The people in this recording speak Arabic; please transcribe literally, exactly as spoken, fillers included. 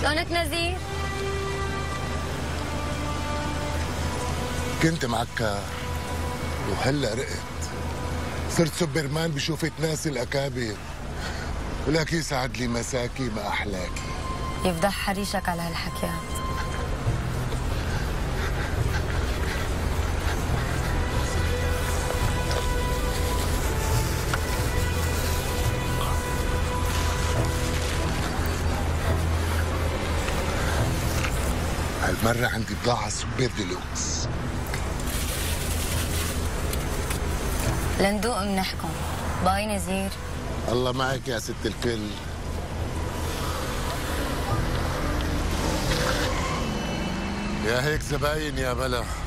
شلونك نزير؟ كنت معكر وهلا رقت، صرت سوبرمان بشوفة ناس الأكابر، ولك يسعد لي مساكي ما أحلاكي. يفضح حريشك على هالحكيات. هالمرة عندي بضاعة سوبر ديلوكس. لندوق منحكم. باي نزير. الله معك يا ست الكل. يا هيك زباين يا بلا.